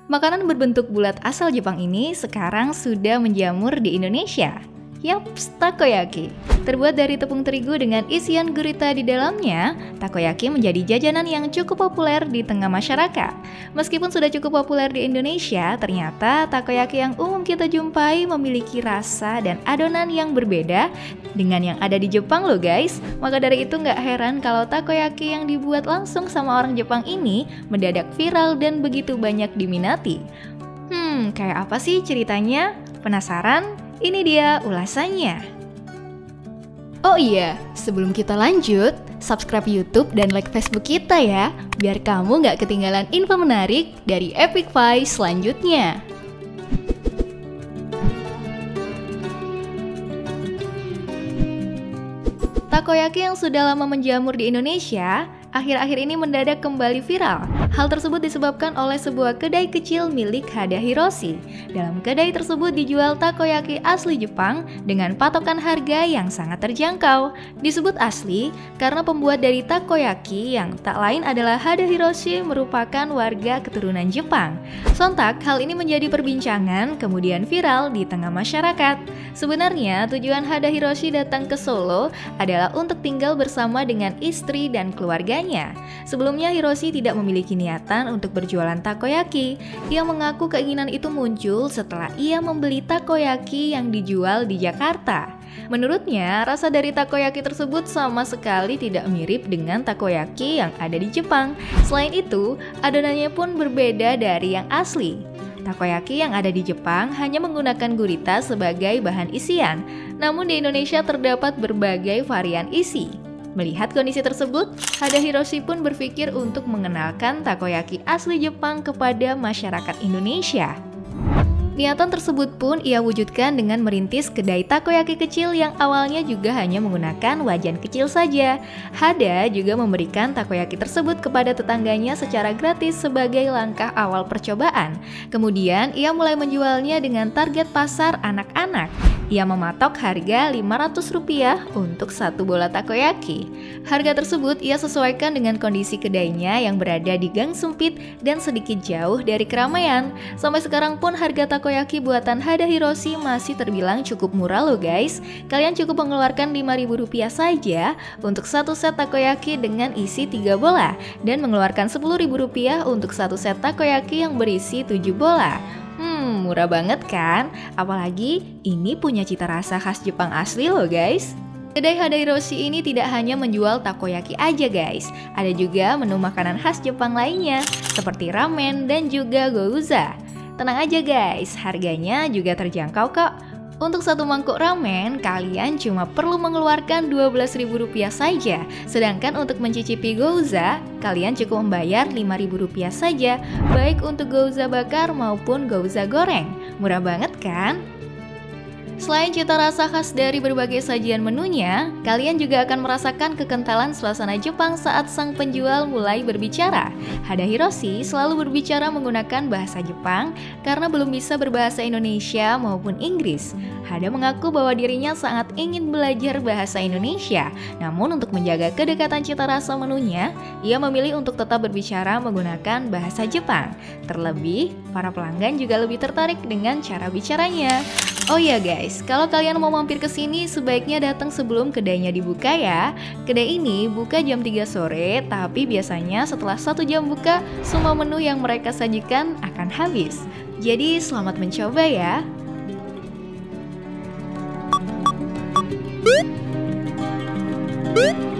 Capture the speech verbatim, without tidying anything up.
Makanan berbentuk bulat asal Jepang ini sekarang sudah menjamur di Indonesia. Yaps, takoyaki. Terbuat dari tepung terigu dengan isian gurita di dalamnya, takoyaki menjadi jajanan yang cukup populer di tengah masyarakat. Meskipun sudah cukup populer di Indonesia, ternyata takoyaki yang umum kita jumpai memiliki rasa dan adonan yang berbeda dengan yang ada di Jepang loh guys. Maka dari itu nggak heran kalau takoyaki yang dibuat langsung sama orang Jepang ini mendadak viral dan begitu banyak diminati. Hmm, kayak apa sih ceritanya? Penasaran? Ini dia ulasannya. Oh iya, sebelum kita lanjut, subscribe YouTube dan like Facebook kita ya, biar kamu nggak ketinggalan info menarik dari Epic Five selanjutnya. Takoyaki yang sudah lama menjamur di Indonesia, akhir-akhir ini mendadak kembali viral. Hal tersebut disebabkan oleh sebuah kedai kecil milik Hada Hiroshi. Dalam kedai tersebut dijual takoyaki asli Jepang dengan patokan harga yang sangat terjangkau. Disebut asli karena pembuat dari takoyaki yang tak lain adalah Hada Hiroshi merupakan warga keturunan Jepang. Sontak hal ini menjadi perbincangan kemudian viral di tengah masyarakat. Sebenarnya tujuan Hada Hiroshi datang ke Solo adalah untuk tinggal bersama dengan istri dan keluarganya. Sebelumnya Hiroshi tidak memiliki niatan untuk berjualan takoyaki. Ia mengaku keinginan itu muncul setelah ia membeli takoyaki yang dijual di Jakarta. Menurutnya, rasa dari takoyaki tersebut sama sekali tidak mirip dengan takoyaki yang ada di Jepang. Selain itu, adonannya pun berbeda dari yang asli. Takoyaki yang ada di Jepang hanya menggunakan gurita sebagai bahan isian, namun di Indonesia terdapat berbagai varian isi. Melihat kondisi tersebut, Hada Hiroshi pun berpikir untuk mengenalkan takoyaki asli Jepang kepada masyarakat Indonesia. Niatan tersebut pun ia wujudkan dengan merintis kedai takoyaki kecil yang awalnya juga hanya menggunakan wajan kecil saja. Hada juga memberikan takoyaki tersebut kepada tetangganya secara gratis sebagai langkah awal percobaan. Kemudian ia mulai menjualnya dengan target pasar anak-anak. Ia mematok harga lima ratus rupiah untuk satu bola takoyaki. Harga tersebut ia sesuaikan dengan kondisi kedainya yang berada di gang sempit dan sedikit jauh dari keramaian. Sampai sekarang pun harga takoyaki buatan Hada Hiroshi masih terbilang cukup murah loh guys. Kalian cukup mengeluarkan lima ribu rupiah saja untuk satu set takoyaki dengan isi tiga bola dan mengeluarkan sepuluh ribu rupiah untuk satu set takoyaki yang berisi tujuh bola. Hmm, murah banget kan? Apalagi ini punya cita rasa khas Jepang asli loh guys. Kedai Hada Hiroshi ini tidak hanya menjual takoyaki aja guys. Ada juga menu makanan khas Jepang lainnya seperti ramen dan juga gyoza. Tenang aja guys, harganya juga terjangkau kok. Untuk satu mangkuk ramen, kalian cuma perlu mengeluarkan dua belas ribu rupiah saja. Sedangkan untuk mencicipi gyoza, kalian cukup membayar lima ribu rupiah saja, baik untuk gyoza bakar maupun gyoza goreng. Murah banget kan? Selain cita rasa khas dari berbagai sajian menunya, kalian juga akan merasakan kekentalan suasana Jepang saat sang penjual mulai berbicara. Hada Hiroshi selalu berbicara menggunakan bahasa Jepang karena belum bisa berbahasa Indonesia maupun Inggris. Hada mengaku bahwa dirinya sangat ingin belajar bahasa Indonesia, namun untuk menjaga kedekatan cita rasa menunya, ia memilih untuk tetap berbicara menggunakan bahasa Jepang. Terlebih, para pelanggan juga lebih tertarik dengan cara bicaranya. Oh iya guys, kalau kalian mau mampir ke sini sebaiknya datang sebelum kedainya dibuka ya. Kedai ini buka jam tiga sore, tapi biasanya setelah satu jam buka, semua menu yang mereka sajikan akan habis. Jadi selamat mencoba ya.